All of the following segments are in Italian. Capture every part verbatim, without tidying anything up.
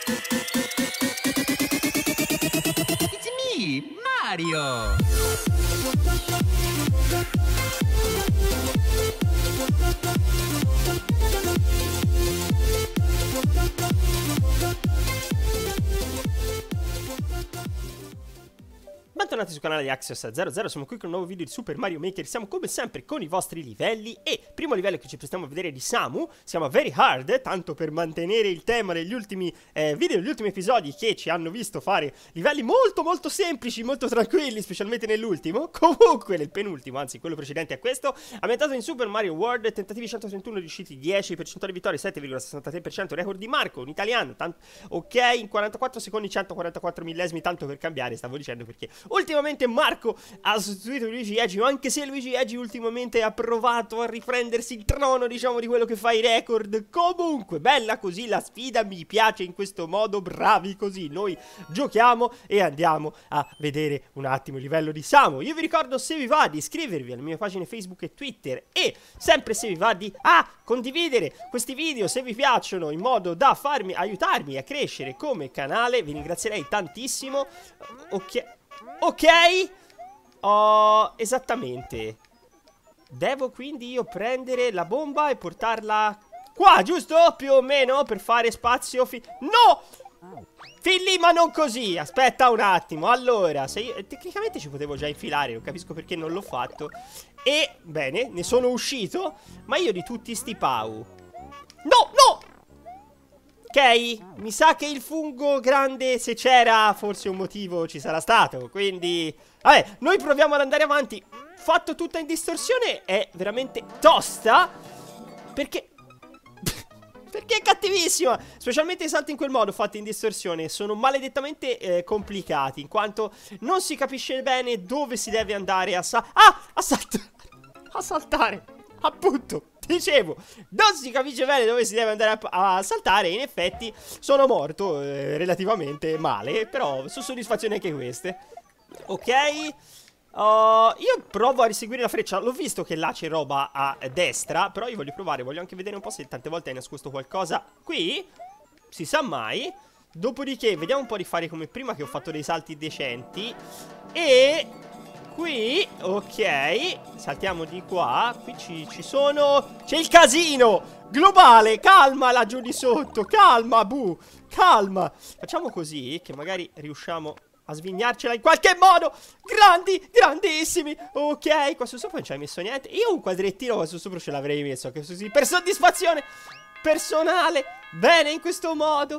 It's me, Mario! Bentornati sul canale di Axios zero zero, siamo qui con un nuovo video di Super Mario Maker. Siamo come sempre con i vostri livelli e primo livello che ci prestiamo a vedere di Samu. Siamo a Very Hard, tanto per mantenere il tema degli ultimi eh, video, degli ultimi episodi che ci hanno visto fare livelli molto molto semplici, molto tranquilli, specialmente nell'ultimo. Comunque nel penultimo, anzi quello precedente a questo, ambientato in Super Mario World, tentativi centotrentuno, riusciti dieci, percentuale di vittorie sette virgola sessantatré per cento, record di Marco, un italiano, ok, in quarantaquattro secondi centoquarantaquattro millesimi, tanto per cambiare, stavo dicendo perché ultimamente Marco ha sostituito Luigi Eggi, anche se Luigi Eggi ultimamente ha provato a riprendersi il trono, diciamo, di quello che fa i record. Comunque, bella così la sfida, mi piace in questo modo, bravi così. Noi giochiamo e andiamo a vedere un attimo il livello di Samu. Io vi ricordo, se vi va, di iscrivervi alle mie pagine Facebook e Twitter e sempre se vi va di ah, condividere questi video se vi piacciono, in modo da farmi aiutarmi a crescere come canale. Vi ringrazierei tantissimo. Ok. Ok, oh, esattamente. Devo quindi io prendere la bomba e portarla qua, giusto? Più o meno, per fare spazio fi... No! Fin lì, ma non così. Aspetta un attimo. Allora, se io... tecnicamente ci potevo già infilare, non capisco perché non l'ho fatto. E, bene, ne sono uscito. Ma io di tutti sti pau. No, no! Ok, mi sa che il fungo grande, se c'era, forse un motivo ci sarà stato. Quindi, vabbè, noi proviamo ad andare avanti. Fatto tutta in distorsione è veramente tosta. Perché... perché è cattivissima. Specialmente i salti in quel modo fatti in distorsione sono maledettamente eh, complicati, in quanto non si capisce bene dove si deve andare a sa... Ah, a saltare. A saltare. Appunto. Dicevo, non si capisce bene dove si deve andare a, a saltare. In effetti sono morto eh, relativamente male, però sono soddisfazioni anche queste. Ok, uh, io provo a riseguire la freccia. L'ho visto che là c'è roba a destra, però io voglio provare, voglio anche vedere un po' se tante volte hai nascosto qualcosa qui. Si sa mai. Dopodiché vediamo un po' di fare come prima, che ho fatto dei salti decenti. E... qui, ok, saltiamo di qua. Qui ci, ci sono... c'è il casino globale, calma laggiù di sotto, calma, bu, calma. Facciamo così, che magari riusciamo a svignarcela in qualche modo. Grandi, grandissimi. Ok, qua su sopra non ci hai messo niente. Io un quadrettino qua su sopra ce l'avrei messo, anche così, per soddisfazione personale. Bene, in questo modo.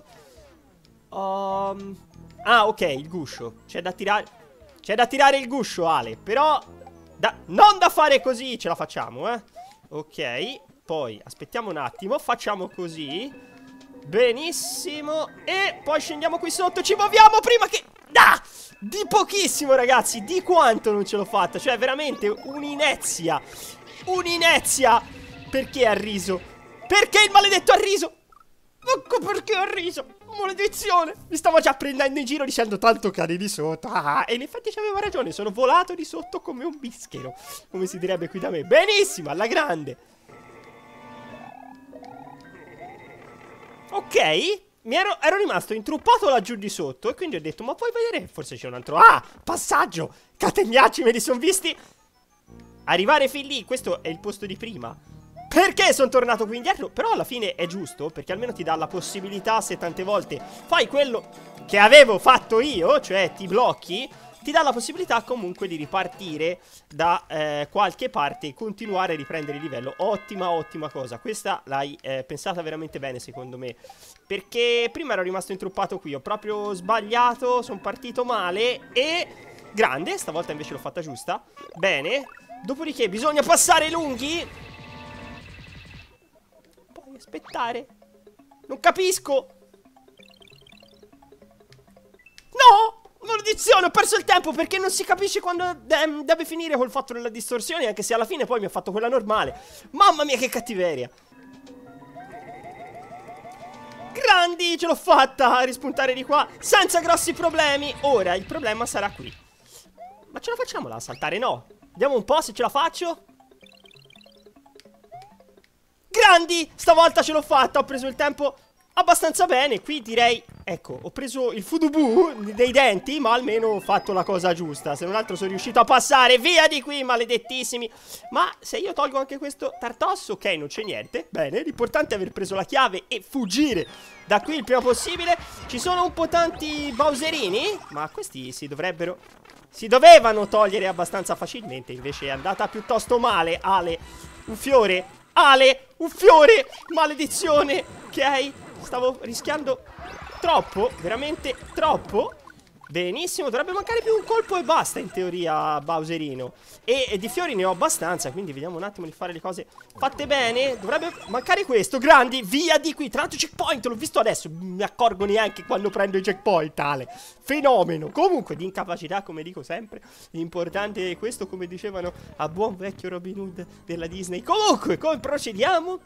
um... Ah, ok, il guscio, c'è da tirare. C'è da tirare il guscio, Ale. Però da... non da fare così. Ce la facciamo, eh. Ok. Poi aspettiamo un attimo. Facciamo così. Benissimo. E poi scendiamo qui sotto. Ci muoviamo prima che... Ah! Di pochissimo, ragazzi. Di quanto non ce l'ho fatta. Cioè veramente un'inezia. Un'inezia. Perché ha riso? Perché il maledetto ha riso? Ecco perché ha riso. Maledizione. Mi stavo già prendendo in giro dicendo tanto cade di sotto. Ah, e in effetti c'aveva ragione. Sono volato di sotto come un bischero, come si direbbe qui da me. Benissimo, alla grande. Ok. Mi ero, ero rimasto intruppato laggiù di sotto, e quindi ho detto, ma puoi vedere? Forse c'è un altro... Ah, passaggio. Catenacci, me li sono visti arrivare fin lì. Questo è il posto di prima. Perché sono tornato qui indietro? Però alla fine è giusto, perché almeno ti dà la possibilità, se tante volte fai quello che avevo fatto io, cioè ti blocchi, ti dà la possibilità comunque di ripartire da eh, qualche parte e continuare a riprendere il livello. Ottima, ottima cosa. Questa l'hai eh, pensata veramente bene, secondo me. Perché prima ero rimasto intruppato qui, ho proprio sbagliato, sono partito male e... grande, stavolta invece l'ho fatta giusta. Bene. Dopodiché bisogna passare lunghi. Aspettare. Non capisco. No! Maledizione, ho perso il tempo perché non si capisce quando de deve finire col fatto della distorsione, anche se alla fine poi mi ha fatto quella normale. Mamma mia, che cattiveria. Grandi, ce l'ho fatta a rispuntare di qua senza grossi problemi. Ora il problema sarà qui. Ma ce la facciamo là a saltare? No. Vediamo un po' se ce la faccio. Grandi, stavolta ce l'ho fatta, ho preso il tempo abbastanza bene. Qui direi, ecco, ho preso il fudubu dei denti, ma almeno ho fatto la cosa giusta. Se non altro sono riuscito a passare. Via di qui, maledettissimi. Ma se io tolgo anche questo tartosso, ok, non c'è niente. Bene, l'importante è aver preso la chiave e fuggire da qui il prima possibile. Ci sono un po' tanti Bowserini, ma questi si dovrebbero... si dovevano togliere abbastanza facilmente. Invece è andata piuttosto male. Ale, un fiore. Ale, un fiore. Maledizione. Ok, stavo rischiando troppo, veramente troppo. Benissimo, dovrebbe mancare più un colpo e basta in teoria Bowserino. E, e di fiori ne ho abbastanza, quindi vediamo un attimo di fare le cose fatte bene. Dovrebbe mancare questo, grandi, via di qui. Tra l'altro checkpoint, l'ho visto adesso, mi accorgo neanche quando prendo i checkpoint, tale fenomeno. Comunque di incapacità, come dico sempre. L'importante è questo, come dicevano a buon vecchio Robin Hood della Disney. Comunque, come procediamo?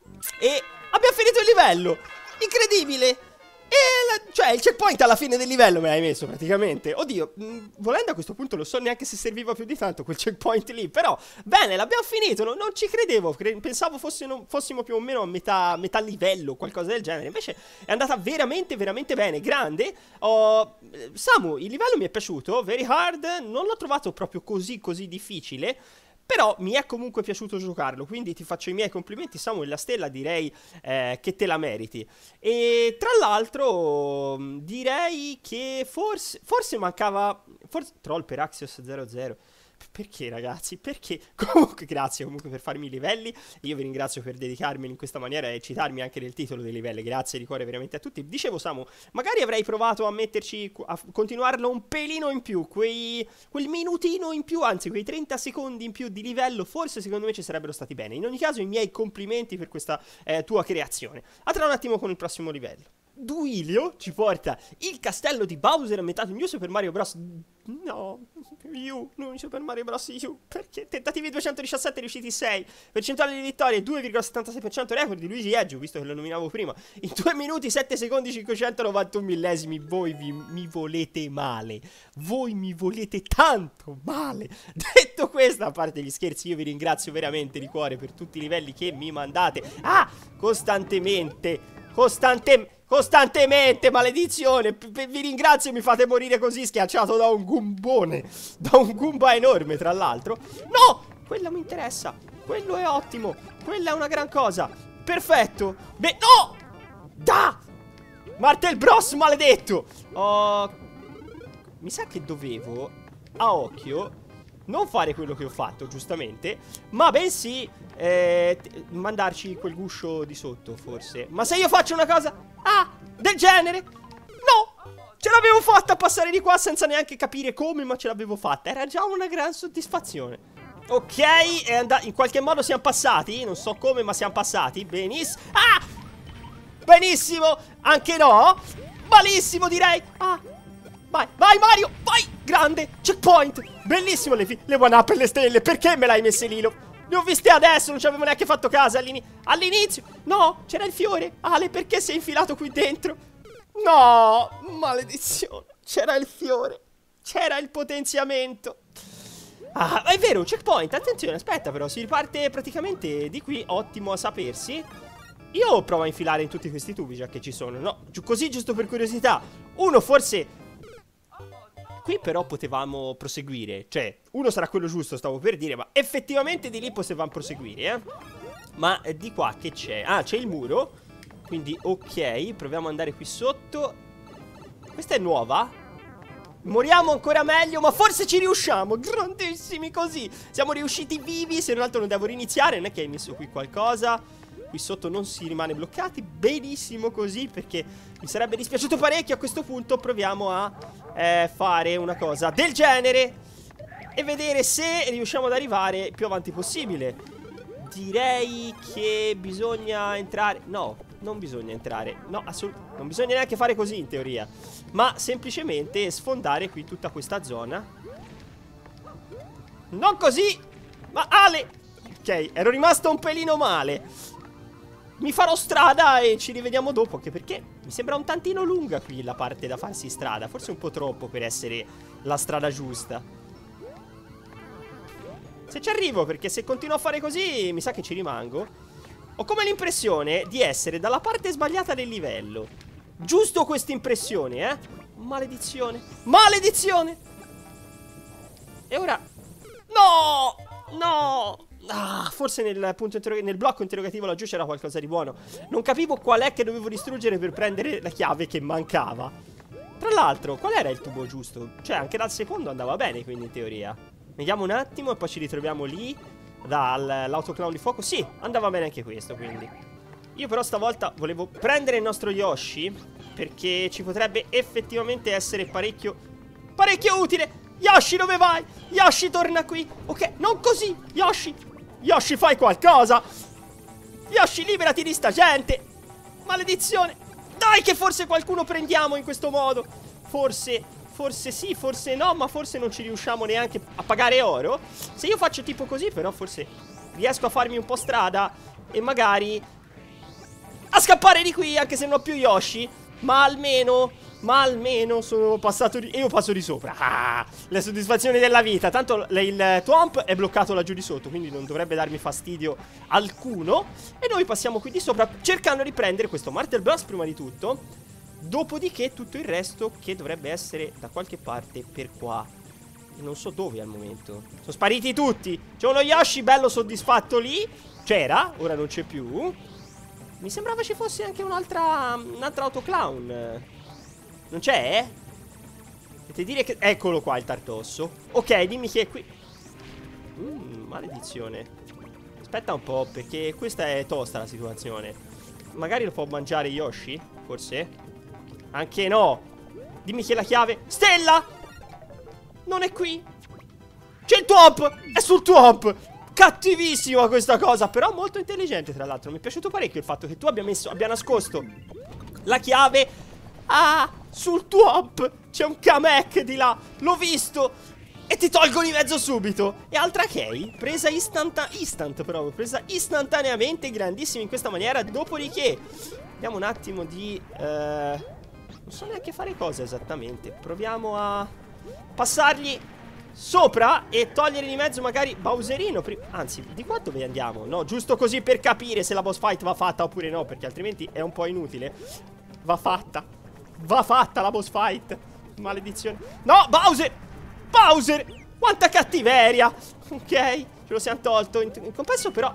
E abbiamo finito il livello, incredibile. E la, cioè il checkpoint alla fine del livello me l'hai messo praticamente. Oddio, mh, volendo a questo punto non so neanche se serviva più di tanto quel checkpoint lì. Però bene, l'abbiamo finito, no, non ci credevo. cre Pensavo fossimo, fossimo più o meno a metà, metà livello, qualcosa del genere. Invece è andata veramente veramente bene, grande. oh, Samu, il livello mi è piaciuto. Very hard, non l'ho trovato proprio così così difficile, però mi è comunque piaciuto giocarlo, quindi ti faccio i miei complimenti, Samuel. La stella direi eh, che te la meriti. E tra l'altro direi che forse, forse mancava, forse, troll per Axios zero zero. Perché ragazzi? Perché? Comunque grazie comunque per farmi i livelli. Io vi ringrazio per dedicarmi in questa maniera e citarmi anche nel titolo dei livelli. Grazie di cuore veramente a tutti. Dicevo Samu, magari avrei provato a metterci, a continuarlo un pelino in più, quei, quel minutino in più, anzi quei trenta secondi in più di livello. Forse secondo me ci sarebbero stati bene. In ogni caso i miei complimenti per questa eh, tua creazione. A tra un attimo con il prossimo livello. Duilio ci porta il castello di Bowser ambientato in New Super Mario Bros. No, U, non Super Mario Bros. U. Perché? Tentativi duecentodiciassette, riusciti sei. Percentuale di vittorie due virgola settantasei per cento. Record di Luigi Eggio, visto che lo nominavo prima. In due minuti, sette secondi, cinquecentonovantuno millesimi. Voi vi, mi volete male. Voi mi volete tanto male. Detto questo, a parte gli scherzi, io vi ringrazio veramente di cuore per tutti i livelli che mi mandate. Ah, costantemente. Costantemente. Costantemente, maledizione. Vi ringrazio e mi fate morire così schiacciato da un gumbone. Da un gumba enorme, tra l'altro. No, quella mi interessa. Quello è ottimo. Quella è una gran cosa. Perfetto. Beh, no. Da Martel Bros, maledetto. Oh, mi sa che dovevo, a occhio, non fare quello che ho fatto, giustamente, ma bensì eh, mandarci quel guscio di sotto, forse. Ma se io faccio una cosa, ah, del genere, no, ce l'avevo fatta a passare di qua senza neanche capire come, ma ce l'avevo fatta. Era già una gran soddisfazione. Ok, è andato, in qualche modo siamo passati, non so come, ma siamo passati. Benissimo. Ah, benissimo, anche no. Malissimo, direi. Ah, vai, vai Mario, vai, grande, checkpoint. Bellissimo, le, le one up e le stelle. Perché me l'hai messe lì? Le ho viste adesso, non ci avevo neanche fatto caso all'inizio. No, c'era il fiore. Ale, perché sei infilato qui dentro? No, maledizione. C'era il fiore. C'era il potenziamento. Ah, è vero, checkpoint, attenzione, aspetta però, si riparte praticamente di qui, ottimo a sapersi. Io provo a infilare in tutti questi tubi, già che ci sono, no? Così, giusto per curiosità. Uno forse... Qui però potevamo proseguire. Cioè, uno sarà quello giusto, stavo per dire, ma effettivamente di lì potevamo proseguire, eh. Ma eh, di qua che c'è? Ah, c'è il muro. Quindi, ok, proviamo ad andare qui sotto. Questa è nuova. Moriamo ancora meglio, ma forse ci riusciamo. Grandissimi così. Siamo riusciti vivi, se non altro non devo riniziare. Non è che hai messo qui qualcosa. Qui sotto non si rimane bloccati. Benissimo così, perché mi sarebbe dispiaciuto parecchio. A questo punto proviamo a eh, fare una cosa del genere e vedere se riusciamo ad arrivare più avanti possibile. Direi che bisogna entrare. No, non bisogna entrare. No, assolutamente non bisogna neanche fare così in teoria, ma semplicemente sfondare qui tutta questa zona. Non così. Ma Ale, ok, ero rimasto un pelino male. Mi farò strada e ci rivediamo dopo, anche perché mi sembra un tantino lunga qui la parte da farsi strada. Forse un po' troppo per essere la strada giusta. Se ci arrivo, perché se continuo a fare così mi sa che ci rimango. Ho come l'impressione di essere dalla parte sbagliata del livello. Giusto questa impressione, eh? Maledizione. Maledizione. E ora... No! No! Ah, forse nel, punto nel blocco interrogativo laggiù c'era qualcosa di buono. Non capivo qual è che dovevo distruggere per prendere la chiave che mancava. Tra l'altro, qual era il tubo giusto? Cioè, anche dal secondo andava bene, quindi in teoria. Vediamo un attimo e poi ci ritroviamo lì dall'autoclown di fuoco. Sì, andava bene anche questo, quindi. Io però stavolta volevo prendere il nostro Yoshi, perché ci potrebbe effettivamente essere parecchio Parecchio utile. Yoshi, dove vai? Yoshi, torna qui. Ok, non così, Yoshi. Yoshi, fai qualcosa. Yoshi, liberati di sta gente. Maledizione. Dai che forse qualcuno prendiamo in questo modo. Forse, forse sì, forse no, ma forse non ci riusciamo neanche a pagare oro. Se io faccio tipo così, però forse riesco a farmi un po' strada e magari a scappare di qui, anche se non ho più Yoshi. Ma almeno, ma almeno sono passato di... E io passo di sopra. Ah, le soddisfazioni della vita. Tanto il Thwomp è bloccato laggiù di sotto, quindi non dovrebbe darmi fastidio alcuno. E noi passiamo qui di sopra, cercando di prendere questo Martel Blast prima di tutto. Dopodiché tutto il resto, che dovrebbe essere da qualche parte per qua. E non so dove al momento. Sono spariti tutti. C'è uno Yoshi bello soddisfatto lì. C'era, ora non c'è più. Mi sembrava ci fosse anche un'altra Un'altra autoclown. Non c'è? Potete dire che... Eccolo qua il tartosso. Ok, dimmi chi è qui. mm, Maledizione. Aspetta un po', perché questa è tosta la situazione. Magari lo può mangiare Yoshi? Forse? Anche no. Dimmi chi è la chiave. Stella! Non è qui. C'è il Thwomp! È sul Thwomp! Cattivissima questa cosa, però molto intelligente tra l'altro. Mi è piaciuto parecchio il fatto che tu abbia messo, abbia nascosto la chiave ah, sul Thwomp. C'è un Kamek di là, l'ho visto. E ti tolgo di mezzo subito. E altra Kay, presa istanta instant proprio, presa istantaneamente, grandissima in questa maniera. Dopodiché vediamo un attimo di eh, non so neanche fare cosa esattamente. Proviamo a passargli sopra e togliere di mezzo magari Bowserino. Anzi, di qua dove andiamo? No, giusto così per capire se la boss fight va fatta oppure no, perché altrimenti è un po' inutile. Va fatta. Va fatta la boss fight. Maledizione. No, Bowser! Bowser! Quanta cattiveria! Ok, ce lo siamo tolto. In, in compenso però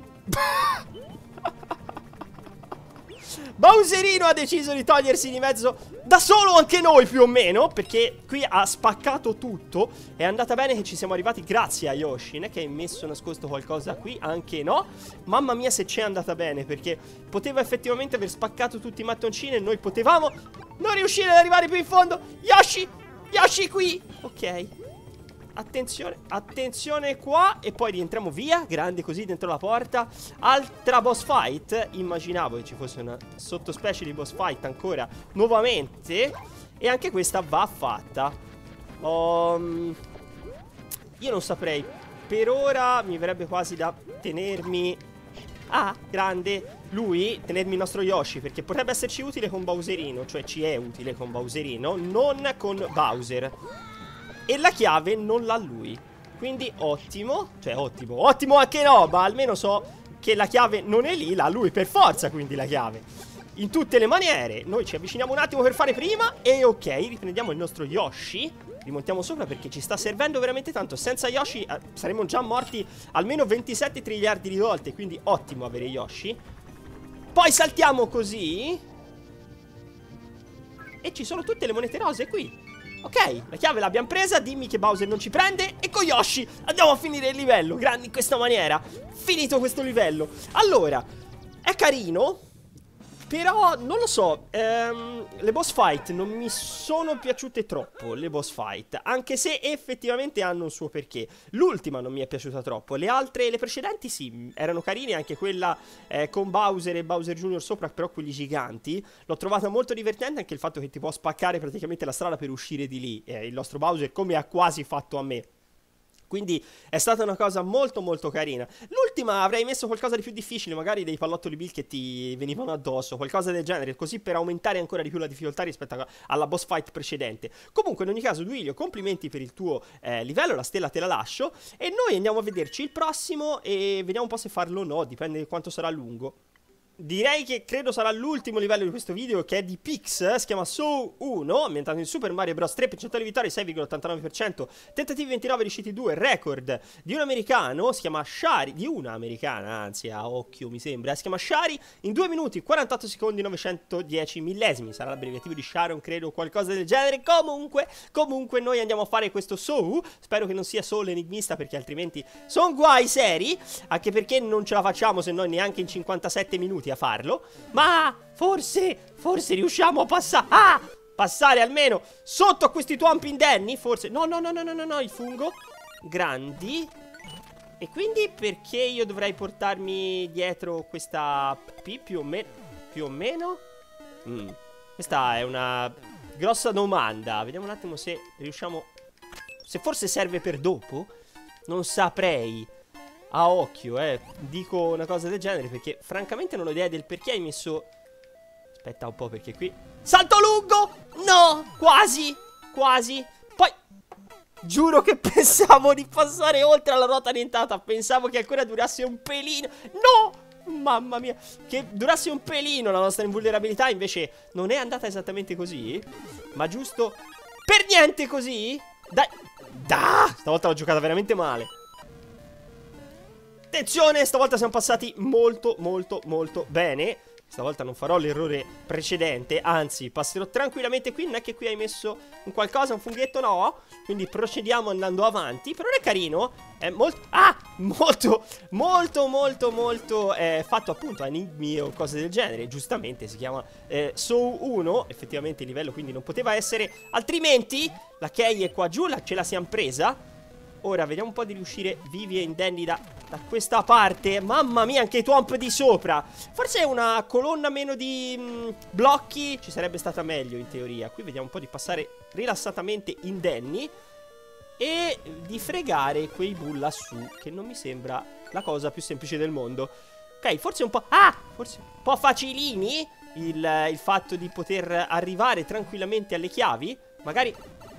Bowserino ha deciso di togliersi di mezzo da solo anche noi più o meno, perché qui ha spaccato tutto. È andata bene che ci siamo arrivati grazie a Yoshi. Non è che hai messo nascosto qualcosa qui, anche no. Mamma mia se c'è andata bene, perché poteva effettivamente aver spaccato tutti i mattoncini e noi potevamo non riuscire ad arrivare più in fondo. Yoshi, Yoshi qui. Ok, attenzione, attenzione qua. E poi rientriamo via, grande così dentro la porta. Altra boss fight. Immaginavo che ci fosse una sottospecie di boss fight ancora nuovamente. E anche questa va fatta. um, Io non saprei. Per ora mi verrebbe quasi da tenermi ah, grande lui, tenermi il nostro Yoshi, perché potrebbe esserci utile con Bowserino. Cioè ci è utile con Bowserino, non con Bowser. E la chiave non l'ha lui. Quindi ottimo. Cioè ottimo, ottimo anche no, ma almeno so che la chiave non è lì. L'ha lui per forza, quindi la chiave in tutte le maniere. Noi ci avviciniamo un attimo per fare prima. E ok, riprendiamo il nostro Yoshi. Rimontiamo sopra perché ci sta servendo veramente tanto. Senza Yoshi eh, saremmo già morti almeno ventisette triliardi di volte. Quindi ottimo avere Yoshi. Poi saltiamo così e ci sono tutte le monete rose qui. Ok, la chiave l'abbiamo presa. Dimmi che Bowser non ci prende. E con Yoshi andiamo a finire il livello. Grandi in questa maniera. Finito questo livello. Allora, è carino, però non lo so, ehm, le boss fight non mi sono piaciute troppo. Le boss fight, anche se effettivamente hanno un suo perché. L'ultima non mi è piaciuta troppo. Le altre, le precedenti sì, erano carine. Anche quella eh, con Bowser e Bowser Junior sopra, però quelli giganti, l'ho trovata molto divertente. Anche il fatto che ti può spaccare praticamente la strada per uscire di lì, eh, il nostro Bowser, come ha quasi fatto a me Quindi è stata una cosa molto molto carina. L'ultima avrei messo qualcosa di più difficile, magari dei pallottoli Bill che ti venivano addosso, qualcosa del genere, così per aumentare ancora di più la difficoltà rispetto alla boss fight precedente. Comunque in ogni caso Duilio, complimenti per il tuo eh, livello, la stella te la lascio e noi andiamo a vederci il prossimo e vediamo un po' se farlo o no, dipende di quanto sarà lungo. Direi che credo sarà l'ultimo livello di questo video, che è di Pix, si chiama Saw uno, ambientato in Super Mario Bros. tre, percentuale di vittorie sei virgola ottantanove per cento, tentativi ventinove, riusciti due, record di un americano, si chiama Shari, di una americana, anzi a occhio mi sembra, si chiama Shari, in due minuti, quarantotto secondi, novecentodieci millesimi, sarà l'abbreviativo di Sharon, credo, qualcosa del genere. Comunque, comunque noi andiamo a fare questo Saw, spero che non sia solo enigmista perché altrimenti sono guai seri, anche perché non ce la facciamo se no neanche in cinquantasette minuti a farlo, ma forse, forse riusciamo a passare, ah, passare almeno sotto a questi tuampi indenni, forse, no, no, no, no, no, no, no, il fungo, grandi, e quindi perché io dovrei portarmi dietro questa P più o meno, più o meno, mm. Questa è una grossa domanda, vediamo un attimo se riusciamo, se forse serve per dopo, non saprei. A occhio, eh, dico una cosa del genere perché francamente non ho idea del perché hai messo... Aspetta un po' perché qui... Salto lungo! No! Quasi! Quasi! Poi... Giuro che pensavo di passare oltre alla ruota dentata. Pensavo che ancora durasse un pelino. No! Mamma mia! Che durasse un pelino la nostra invulnerabilità. Invece non è andata esattamente così. Ma giusto... Per niente così? Dai! Da! Stavolta l'ho giocata veramente male. Attenzione, stavolta siamo passati molto molto molto bene. Stavolta non farò l'errore precedente, anzi passerò tranquillamente qui. Non è che qui hai messo un qualcosa, un funghetto, no. Quindi procediamo andando avanti. Però è carino, è molto... Ah, molto, molto, molto, molto eh, fatto appunto a enigmi o cose del genere. Giustamente si chiama eh, Saw uno. Effettivamente il livello quindi non poteva essere altrimenti. La key è qua giù, la, ce la siamo presa. Ora vediamo un po' di riuscire vivi e indenni da, da questa parte. Mamma mia, anche i twomp di sopra. Forse una colonna meno di mh, blocchi ci sarebbe stata meglio in teoria. Qui vediamo un po' di passare rilassatamente indenni e di fregare quei bull lassù, che non mi sembra la cosa più semplice del mondo. Ok, forse un po'... Ah! Forse un po' facilini il, il fatto di poter arrivare tranquillamente alle chiavi. Magari...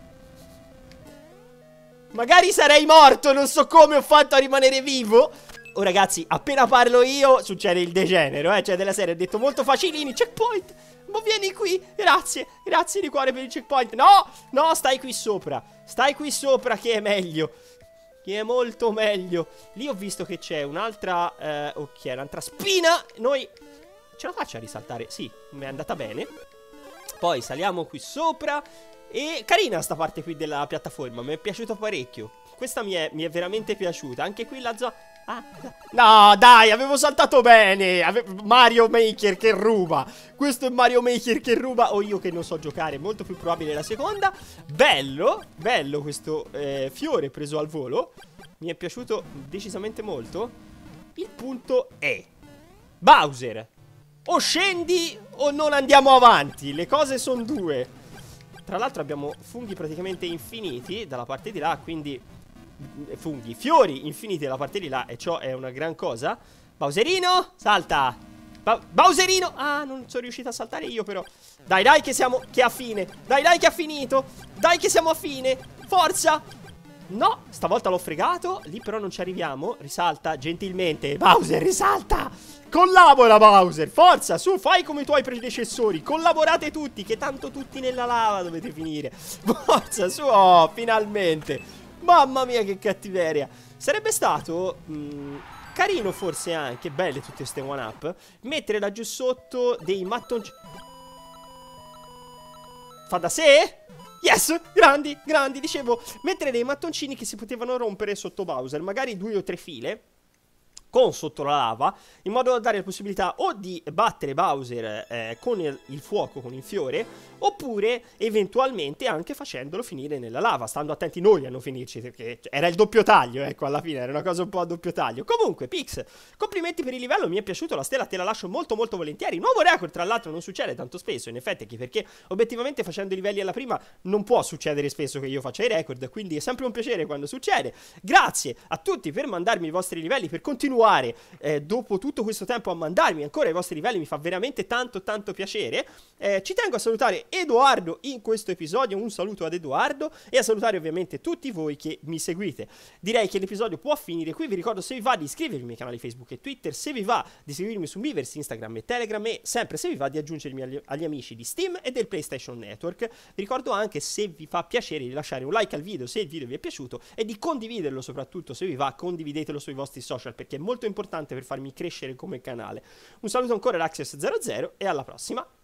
Magari sarei morto, non so come ho fatto a rimanere vivo. Oh ragazzi, appena parlo io succede il degenero, eh, cioè della serie ho detto molto facilini, checkpoint. Ma vieni qui, grazie, grazie di cuore per il checkpoint. No, no, stai qui sopra, stai qui sopra che è meglio, che è molto meglio. Lì ho visto che c'è un'altra, eh, ok, un'altra spina. Noi, ce la faccio a risaltare? Sì, mi è andata bene. Poi saliamo qui sopra. E carina sta parte qui della piattaforma, mi è piaciuto parecchio. Questa mi è, mi è veramente piaciuta. Anche qui la zona... Ah, no dai, avevo saltato bene. Ave... Mario Maker che ruba. Questo è Mario Maker che ruba. O io che non so giocare, molto più probabile la seconda. Bello, bello questo eh, fiore preso al volo. Mi è piaciuto decisamente molto. Il punto è Bowser, o scendi o non andiamo avanti. Le cose sono due. Tra l'altro abbiamo funghi praticamente infiniti dalla parte di là, quindi funghi, fiori infiniti dalla parte di là, e ciò è una gran cosa. Bowserino, salta. ba Bowserino, ah, non sono riuscito a saltare io però. Dai, dai che siamo, che a fine. Dai, dai che ha finito. Dai che siamo a fine. Forza. No, stavolta l'ho fregato. Lì però non ci arriviamo. Risalta gentilmente. Bowser, risalta. Collabora Bowser, forza, su, fai come i tuoi predecessori. Collaborate tutti, che tanto tutti nella lava dovete finire. Forza, su, oh, finalmente. Mamma mia che cattiveria. Sarebbe stato mh, carino forse anche, belle tutte queste one up, mettere laggiù sotto dei mattoncini. Fa da sé? Yes, grandi, grandi, dicevo, mettere dei mattoncini che si potevano rompere sotto Bowser, magari due o tre file. con sotto la lava, in modo da dare la possibilità o di battere Bowser eh, con il, il fuoco, con il fiore, oppure eventualmente anche facendolo finire nella lava, stando attenti noi a non finirci, perché era il doppio taglio, ecco, alla fine era una cosa un po' a doppio taglio. Comunque, Pix, complimenti per il livello, mi è piaciuto, la stella te la lascio molto molto volentieri. Nuovo record, tra l'altro non succede tanto spesso, in effetti, perché obiettivamente facendo i livelli alla prima non può succedere spesso che io faccia i record, quindi è sempre un piacere quando succede. Grazie a tutti per mandarmi i vostri livelli, per continuare Eh, dopo tutto questo tempo a mandarmi ancora i vostri livelli, mi fa veramente tanto tanto piacere. Eh, ci tengo a salutare Edoardo in questo episodio, un saluto ad Edoardo, e a salutare ovviamente tutti voi che mi seguite. Direi che l'episodio può finire qui, vi ricordo, se vi va di iscrivervi ai miei canali Facebook e Twitter, se vi va di seguirmi su Miiverse, Instagram e Telegram, e sempre se vi va di aggiungermi agli, agli amici di Steam e del PlayStation Network. Vi ricordo anche, se vi fa piacere, di lasciare un like al video se il video vi è piaciuto e di condividerlo, soprattutto se vi va, condividetelo sui vostri social, perché è molto importante per farmi crescere come canale. Un saluto ancora da Axios zero zero e alla prossima.